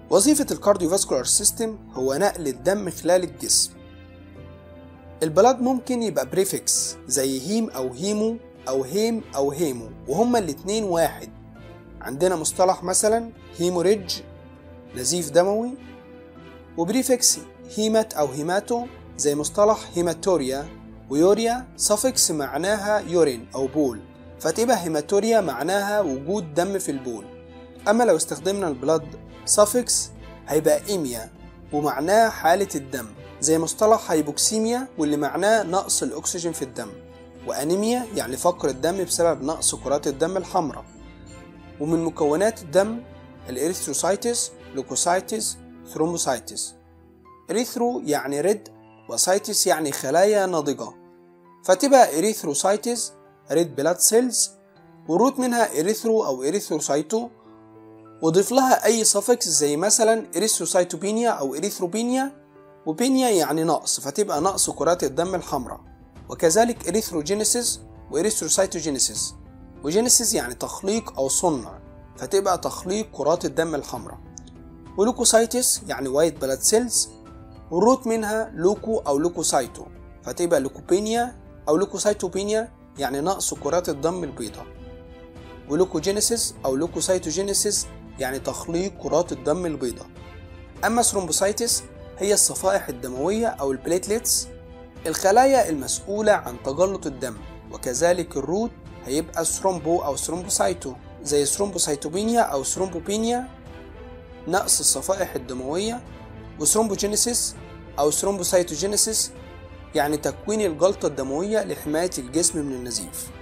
وظيفة الكارديوفاسكولار سيستم هو نقل الدم خلال الجسم. البلاد ممكن يبقى بريفكس زي هيم أو هيمو أو هيم أو هيمو وهما الاتنين واحد. عندنا مصطلح مثلا هيموريدج نزيف دموي، وبريفكس هيمات أو هيماتو زي مصطلح هيماتوريا، ويوريا سافكس معناها يورين أو بول، فتبقى هيماتوريا معناها وجود دم في البول. أما لو استخدمنا البلاد سافكس هيبقى إيميا ومعناه حالة الدم، زي مصطلح هايبوكسيميا واللي معناه نقص الأكسجين في الدم، وأنيميا يعني فقر الدم بسبب نقص كرات الدم الحمراء. ومن مكونات الدم الإريثروسايتس، لوكوسايتس، ثرومبوسايتس. إريثرو يعني ريد، وسايتس يعني خلايا ناضجة، فتبقى إريثروسايتس ريد بلاد سيلز، والروت منها إريثرو أو إريثروسايتو، وضيف لها أي سافكس زي مثلا إريثروسايتوبينيا أو إريثروبينيا، وبينيا يعني نقص فتبقى نقص كرات الدم الحمراء. وكذلك إريثروجينيسيس وإريثروسايتوجينيسيس، وجينيسيس يعني تخليق أو صنع فتبقى تخليق كرات الدم الحمراء. ولوكوسايتس يعني وايت بلاد سيلز، والروت منها لوكو أو لوكوسايتو فتبقى لوكوبينيا أو لوكوسايتوبينيا يعني نقص كرات الدم البيضاء. ولوكوجينيسيس أو لوكوسايتوجينيسيس يعني تخليق كرات الدم البيضاء. أما ثرومبوسايتس هي الصفائح الدموية أو البليتليتس، الخلايا المسؤولة عن تجلط الدم. وكذلك الروت هيبقى ثرومبو أو ثرومبوسايتو زي ثرومبوسايتوبينيا أو ثرومبوبينيا نقص الصفائح الدموية، وثرومبوجينيسيس أو ثرومبوسايتوجينيسيس يعني تكوين الجلطة الدموية لحماية الجسم من النزيف.